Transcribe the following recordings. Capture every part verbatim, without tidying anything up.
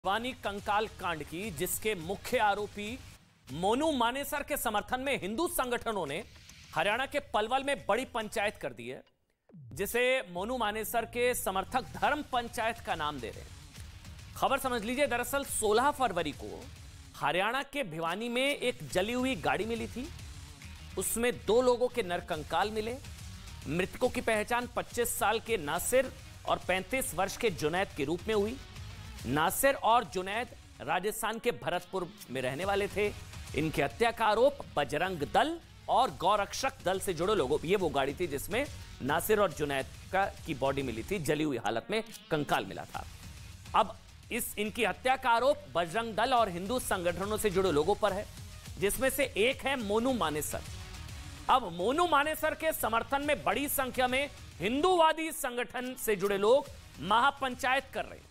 भिवानी कंकाल कांड की, जिसके मुख्य आरोपी मोनू मानेसर के समर्थन में हिंदू संगठनों ने हरियाणा के पलवल में बड़ी पंचायत कर दी है, जिसे मोनू मानेसर के समर्थक धर्म पंचायत का नाम दे रहे हैं। खबर समझ लीजिए, दरअसल सोलह फरवरी को हरियाणा के भिवानी में एक जली हुई गाड़ी मिली थी। उसमें दो लोगों के नरकंकाल मिले। मृतकों की पहचान पच्चीस साल के नासिर और पैंतीस वर्ष के जुनैद के रूप में हुई। नासिर और जुनैद राजस्थान के भरतपुर में रहने वाले थे। इनकी हत्या का आरोप बजरंग दल और गौरक्षक दल से जुड़े लोगों। ये वो गाड़ी थी जिसमें नासिर और जुनैद का की बॉडी मिली थी, जली हुई हालत में कंकाल मिला था। अब इस इनकी हत्या का आरोप बजरंग दल और हिंदू संगठनों से जुड़े लोगों पर है, जिसमें से एक है मोनू मानेसर। अब मोनू मानेसर के समर्थन में बड़ी संख्या में हिंदूवादी संगठन से जुड़े लोग महापंचायत कर रहे हैं,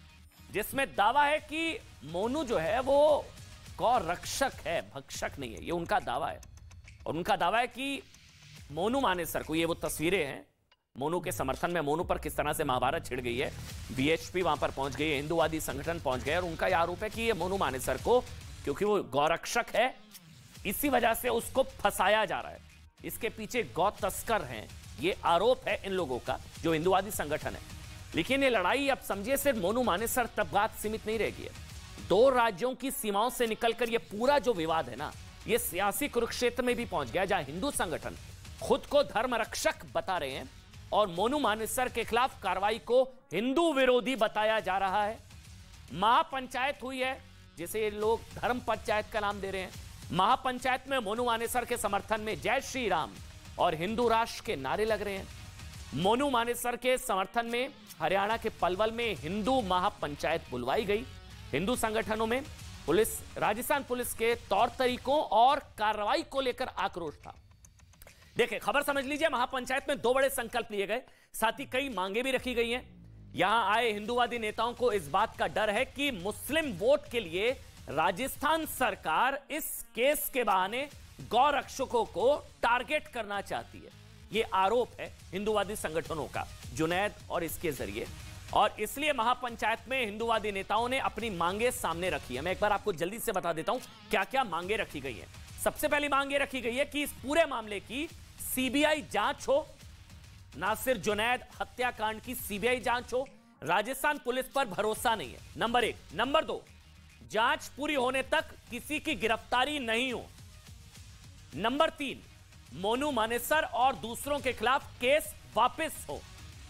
जिसमें दावा है कि मोनू जो है वो गौ रक्षक है, भक्षक नहीं है। ये उनका दावा है। और उनका दावा है कि मोनू मानेसर को, ये वो तस्वीरें हैं मोनू के समर्थन में, मोनू पर किस तरह से महाभारत छिड़ गई है। वीएचपी वहां पर पहुंच गई है, हिंदूवादी संगठन पहुंच गए, और उनका यह आरोप है कि ये मोनू मानेसर को, क्योंकि वो गौरक्षक है, इसी वजह से उसको फंसाया जा रहा है। इसके पीछे गौ तस्कर हैं, ये आरोप है इन लोगों का, जो हिंदूवादी संगठन है। लेकिन ये लड़ाई अब समझिए सिर्फ मोनू मानेसर तक बात सीमित नहीं रहेगी है। दो राज्यों की सीमाओं से निकलकर ये पूरा जो विवाद है ना, ये सियासी कुरुक्षेत्र में भी पहुंच गया, जहां हिंदू संगठन खुद को धर्म रक्षक बता रहे हैं और मोनू मानेसर के खिलाफ कार्रवाई को हिंदू विरोधी बताया जा रहा है। महापंचायत हुई है, जिसे ये लोग धर्म पंचायत का नाम दे रहे हैं। महापंचायत में मोनू मानेसर के समर्थन में जय श्री राम और हिंदू राष्ट्र के नारे लग रहे हैं। मोनू मानेसर के समर्थन में हरियाणा के पलवल में हिंदू महापंचायत बुलवाई गई। हिंदू संगठनों में पुलिस, राजस्थान पुलिस के तौर तरीकों और कार्रवाई को लेकर आक्रोश था। देखिए, खबर समझ लीजिए, महापंचायत में दो बड़े संकल्प लिए गए, साथ ही कई मांगे भी रखी गई हैं। यहां आए हिंदूवादी नेताओं को इस बात का डर है कि मुस्लिम वोट के लिए राजस्थान सरकार इस केस के बहाने गौ रक्षकों को टारगेट करना चाहती है। यह आरोप है हिंदूवादी संगठनों का, जुनैद और इसके जरिए। और इसलिए महापंचायत में हिंदूवादी नेताओं ने अपनी मांगे सामने रखी है। मैं एक बार आपको जल्दी से बता देता हूं क्या क्या मांगे रखी गई है। सबसे पहली मांग ये रखी गई है कि इस पूरे मामले की सीबीआई जांच हो। नासिर जुनैद हत्याकांड की सीबीआई जांच हो। राजस्थान पुलिस पर भरोसा नहीं है, नंबर एक। नंबर दो, जांच पूरी होने तक किसी की गिरफ्तारी नहीं हो। नंबर तीन, मोनू मानेसर और दूसरों के खिलाफ केस वापस हो।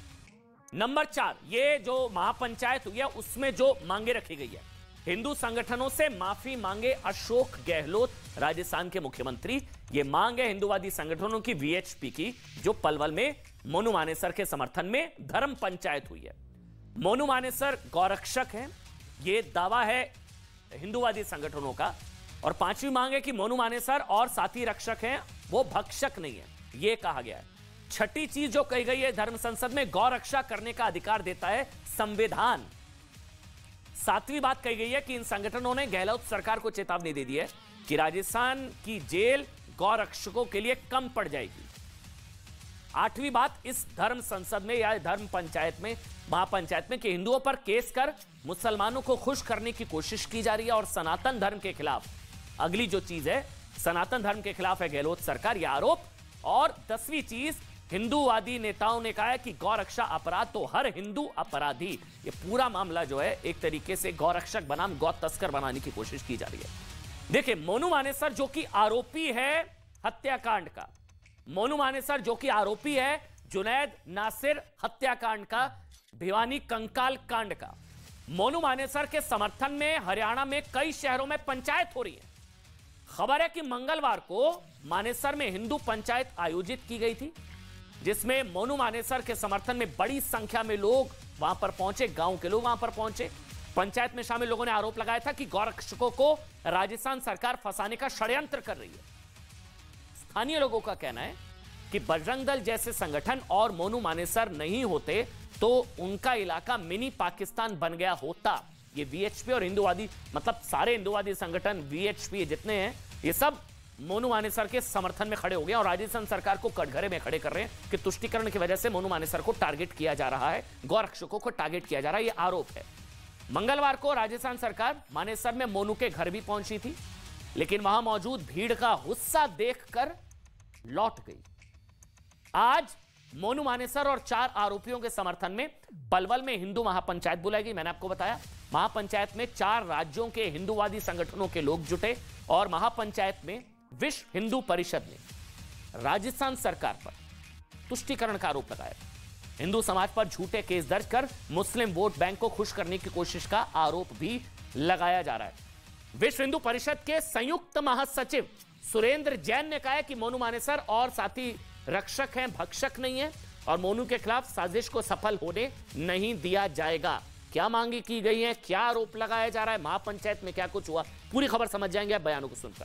नंबर चार, ये जो महापंचायत हुई है उसमें जो मांगे रखी गई है, हिंदू संगठनों से माफी मांगे अशोक गहलोत, राजस्थान के मुख्यमंत्री। ये मांग है हिंदूवादी संगठनों की, वीएचपी की, जो पलवल में मोनू मानेसर के समर्थन में धर्म पंचायत हुई है। मोनू मानेसर गौरक्षक है, ये दावा है हिंदूवादी संगठनों का। और पांचवी मांग है कि मोनू मानेसर और साथी रक्षक हैं, वो भक्षक नहीं है, ये कहा गया है। छठी चीज जो कही गई है, धर्म संसद में गौ रक्षा करने का अधिकार देता है संविधान। सातवीं बात कही गई है कि इन संगठनों ने गहलोत सरकार को चेतावनी दे दी है कि राजस्थान की जेल गौ रक्षकों के लिए कम पड़ जाएगी। आठवीं बात, इस धर्म संसद में या धर्म पंचायत में, महापंचायत में, कि हिंदुओं पर केस कर मुसलमानों को खुश करने की कोशिश की जा रही है और सनातन धर्म के खिलाफ, अगली जो चीज है, सनातन धर्म के खिलाफ है गहलोत सरकार, यह आरोप। और दसवीं चीज, हिंदूवादी नेताओं ने कहा है कि गौरक्षा अपराध तो हर हिंदू अपराधी। ये पूरा मामला जो है एक तरीके से गौरक्षक बनाम गौ तस्कर बनाने की कोशिश की जा रही है। देखिए, मोनू मानेसर जो कि आरोपी है हत्याकांड का, मोनू मानेसर जो कि आरोपी है जुनैद नासिर हत्याकांड का, भिवानी कंकाल कांड का, मोनू मानेसर के समर्थन में हरियाणा में कई शहरों में पंचायत हो रही है। खबर है कि मंगलवार को मानेसर में हिंदू पंचायत आयोजित की गई थी, जिसमें मोनू मानेसर के समर्थन में बड़ी संख्या में लोग वहां पर पहुंचे, गांव के लोग वहां पर पहुंचे। पंचायत में शामिल लोगों ने आरोप लगाया था कि गौरक्षकों को राजस्थान सरकार फंसाने का षड्यंत्र कर रही है। स्थानीय लोगों का कहना है कि बजरंग दल जैसे संगठन और मोनू मानेसर नहीं होते तो उनका इलाका मिनी पाकिस्तान बन गया होता। ये वीएचपी और हिंदूवादी, मतलब सारे हिंदूवादी संगठन, वीएचपी जितने हैं, ये सब मोनू मानेसर के समर्थन में खड़े हो गए और राजस्थान सरकार को कटघरे में खड़े कर रहे हैं कि तुष्टीकरण की वजह से मोनू मानेसर को टारगेट किया जा रहा है, गौरक्षकों को टारगेट किया जा रहा है, ये आरोप है। मंगलवार को राजस्थान सरकार मानेसर में मोनू के घर भी पहुंची थी, लेकिन वहां मौजूद भीड़ का गुस्सा देखकर लौट गई। आज मोनू मानेसर और चार आरोपियों के समर्थन में पलवल में हिंदू महापंचायत बुलाई गई। मैंने आपको बताया, महापंचायत में चार राज्यों के हिंदूवादी संगठनों के लोग जुटे और महापंचायत में विश्व हिंदू परिषद ने राजस्थान सरकार पर तुष्टीकरण का आरोप लगाया। हिंदू समाज पर झूठे केस दर्ज कर मुस्लिम वोट बैंक को खुश करने की कोशिश का आरोप भी लगाया जा रहा है। विश्व हिंदू परिषद के संयुक्त महासचिव सुरेंद्र जैन ने कहा है कि मोनू मानेसर और साथी रक्षक हैं, भक्षक नहीं है, और मोनू के खिलाफ साजिश को सफल होने नहीं दिया जाएगा। क्या मांगी की गई है, क्या आरोप लगाया जा रहा है, महापंचायत में क्या कुछ हुआ, पूरी खबर समझ जाएंगे आप बयानों को सुनकर।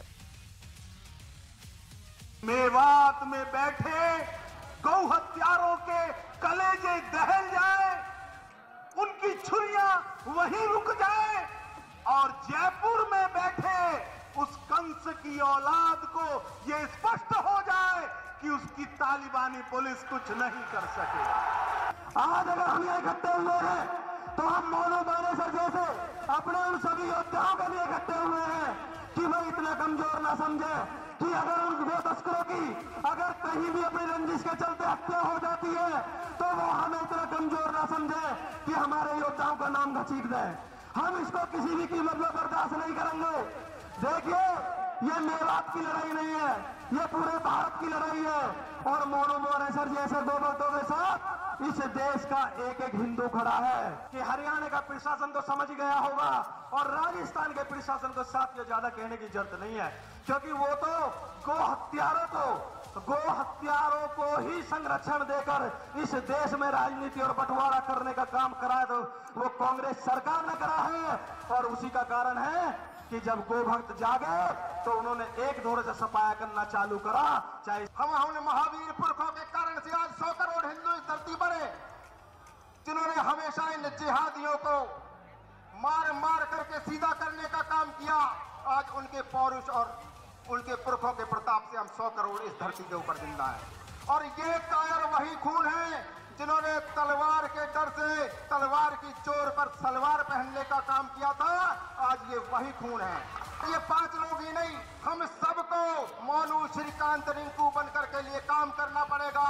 मेवात में बैठे गौ हत्यारों के कलेजे दहल जाए, उनकी छुरियां वहीं रुक जाए, और जयपुर में बैठे उस कंस की औलाद को यह स्पष्ट हो जाए कि उसकी तालिबानी पुलिस कुछ नहीं कर सके। आज अगर हम ये इकट्ठे हुए हैं तो हम मोनू मानेसर जैसे अपने उन सभी योद्धाओं के लिए इकट्ठे हुए हैं कि वो इतना कमजोर ना समझे कि अगर उन वो तस्करों की अगर कहीं भी अपनी रंजिश के चलते हत्या हो जाती है तो वो हमें इतना कमजोर ना समझे कि हमारे योद्धाओं का नाम घसीट दे। हम इसको किसी भी कीमत पर बर्दाश्त नहीं करेंगे। देखिए, ये मेवात की लड़ाई नहीं है, ये पूरे भारत की लड़ाई है, और मोनू मानेसर जैसे दो बच्चों के साथ इस देश का एक एक हिंदू खड़ा है। कि हरियाणा का प्रशासन तो समझ गया होगा और राजस्थान के प्रशासन को साथ ये ज्यादा कहने की जरूरत नहीं है, क्योंकि वो तो गो हत्यारों को गो हत्यारों को ही संरक्षण देकर इस देश में राजनीति और बंटवारा करने का काम करा है, तो वो कांग्रेस सरकार ने करा है। और उसी का कारण है कि जब गो भक्त जागे तो उन्होंने एक दौरे से सफाया करना चालू करा। चाहे हम हमने महावीर पुरखों के कारण से आज सौ करोड़ हिंदू इस धरती पर है, जिन्होंने हमेशा इन जिहादियों को मार मार करके सीधा करने का काम किया। आज उनके पौरुष और उनके पुरखों के प्रताप से हम सौ करोड़ इस धरती के ऊपर जिंदा है। और ये कायर वही खून है जिन्होंने तलवार के डर से तलवार की चोर पर सलवार पहनने का काम किया था। आज ये वही खून है। ये पांच लोग ही नहीं, हम सबको मोनू श्रीकांत रिंकू बनकर के लिए काम करना पड़ेगा।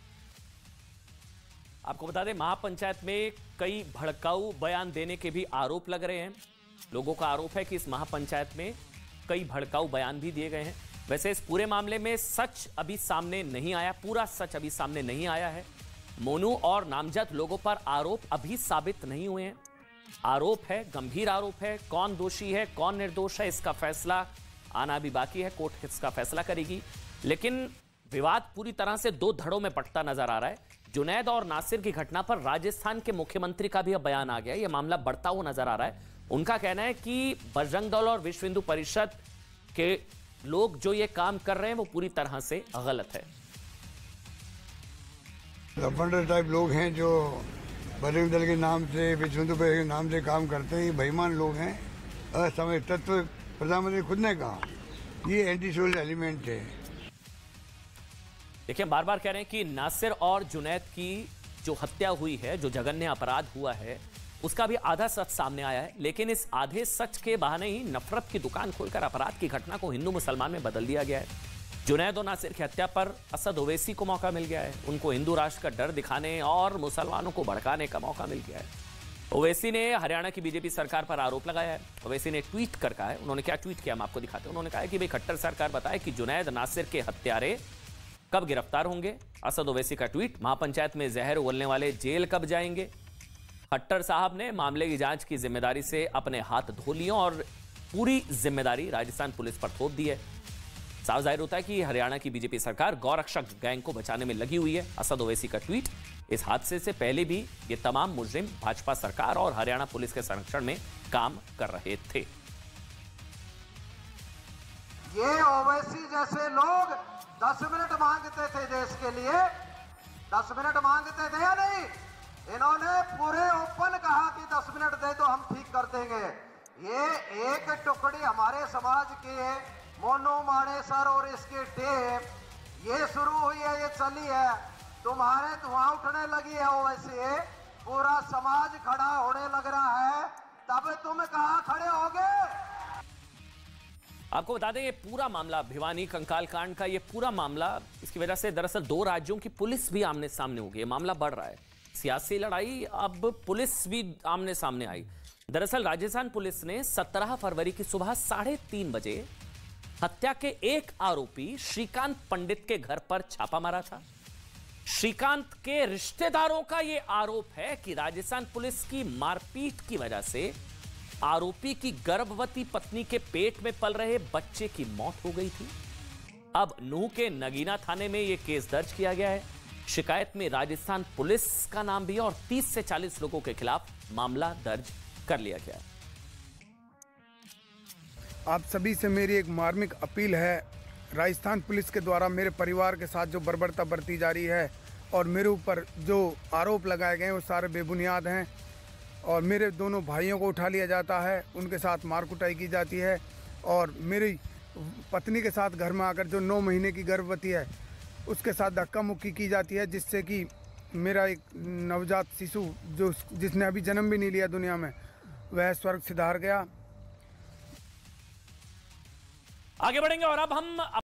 आपको बता दें, महापंचायत में कई भड़काऊ बयान देने के भी आरोप लग रहे हैं। लोगों का आरोप है कि इस महापंचायत में कई भड़काऊ बयान भी दिए गए हैं। वैसे इस पूरे मामले में सच अभी सामने नहीं आया, पूरा सच अभी सामने नहीं आया है। मोनू और नामजद लोगों पर आरोप अभी साबित नहीं हुए हैं। आरोप है, गंभीर आरोप है, कौन दोषी है कौन निर्दोष है इसका फैसला आना भी बाकी है, कोर्ट इसका फैसला करेगी। लेकिन विवाद पूरी तरह से दो धड़ों में बंटता नजर आ रहा है। जुनैद और नासिर की घटना पर राजस्थान के मुख्यमंत्री का भी अब बयान आ गया, यह मामला बढ़ता हुआ नजर आ रहा है। उनका कहना है कि बजरंग दल और विश्व हिंदू परिषद के लोग जो ये काम कर रहे हैं वो पूरी तरह से गलत है। लफंडर टाइप लोग हैं जो बजरंग दल के नाम से, विश्व हिंदू परिषद के नाम से काम करते हैं, ये बेईमान लोग हैं। असमय तत्व प्रधानमंत्री खुद ने कहा, ये एंटी सोशल एलिमेंट है। देखिए, बार बार कह रहे हैं कि नासिर और जुनैद की जो हत्या हुई है, जो जघन्य अपराध हुआ है, उसका भी आधा सच सामने आया है। लेकिन इस आधे सच के बहाने ही नफरत की दुकान खोलकर अपराध की घटना को हिंदू मुसलमान में बदल दिया गया है। जुनैद और नासिर की हत्या पर असद ओवैसी को मौका मिल गया है, उनको हिंदू राष्ट्र का डर दिखाने और मुसलमानों को भड़काने का मौका मिल गया है। ओवैसी ने हरियाणा की बीजेपी सरकार पर आरोप लगाया है। ओवैसी ने ट्वीट कर कहा है, उन्होंने क्या ट्वीट किया हम आपको दिखाते हैं। उन्होंने कहा है कि भाई खट्टर सरकार बताए कि जुनैद नासिर के हत्यारे कब गिरफ्तार होंगे। असद ओवैसी का ट्वीट, महापंचायत में जहर उगलने वाले जेल कब जाएंगे। खट्टर साहब ने मामले की जांच की जिम्मेदारी से अपने हाथ धो लिए और पूरी जिम्मेदारी राजस्थान पुलिस पर थोप दी है। साफ जाहिर होता है कि हरियाणा की बीजेपी सरकार गौरक्षक गैंग को बचाने में लगी हुई है। असद ओवैसी का ट्वीट, इस हादसे से पहले भी ये तमाम मुजरिम भाजपा सरकार और हरियाणा पुलिस के संरक्षण में काम कर रहे थे। ये ओवैसी जैसे लोग दस मिनट मांगते थे देश के लिए, दस मिनट मांगते थे या नहीं? इन्होंने पूरे ओपन कहा कि दस मिनट दे दो हम ठीक कर देंगे। ये एक टुकड़ी हमारे समाज के मोनू मानेसर और इसके टेप ये शुरू हुई है, ये चली है, तुम्हारे धुआं उठने लगी है। वैसे पूरा समाज खड़ा होने लग रहा है तब तुम कहां खड़े होगे? आपको बता दें ये पूरा मामला भिवानी कंकाल कांड का ये पूरा मामला इसकी वजह से दरअसल दो राज्यों की पुलिस भी आमने सामने हो गई। मामला बढ़ रहा है, सियासी लड़ाई, अब पुलिस भी आमने सामने आई। दरअसल राजस्थान पुलिस ने सत्रह फरवरी की सुबह साढ़े तीन बजे हत्या के एक आरोपी श्रीकांत पंडित के घर पर छापा मारा था। श्रीकांत के रिश्तेदारों का यह आरोप है कि राजस्थान पुलिस की मारपीट की वजह से आरोपी की गर्भवती पत्नी के पेट में पल रहे बच्चे की मौत हो गई थी। अब नूंह के नगीना थाने में यह केस दर्ज किया गया है। शिकायत में राजस्थान पुलिस का नाम भी है और तीस से चालीस लोगों के खिलाफ मामला दर्ज कर लिया गया है। आप सभी से मेरी एक मार्मिक अपील है, राजस्थान पुलिस के द्वारा मेरे परिवार के साथ जो बर्बरता बरती जा रही है और मेरे ऊपर जो आरोप लगाए गए हैं वो सारे बेबुनियाद हैं और मेरे दोनों भाइयों को उठा लिया जाता है, उनके साथ मार कुटाई की जाती है और मेरी पत्नी के साथ घर में आकर जो नौ महीने की गर्भवती है उसके साथ धक्का मुक्की की जाती है, जिससे कि मेरा एक नवजात शिशु जो जिसने अभी जन्म भी नहीं लिया दुनिया में वह स्वर्ग सिधार गया। आगे बढ़ेंगे और अब हम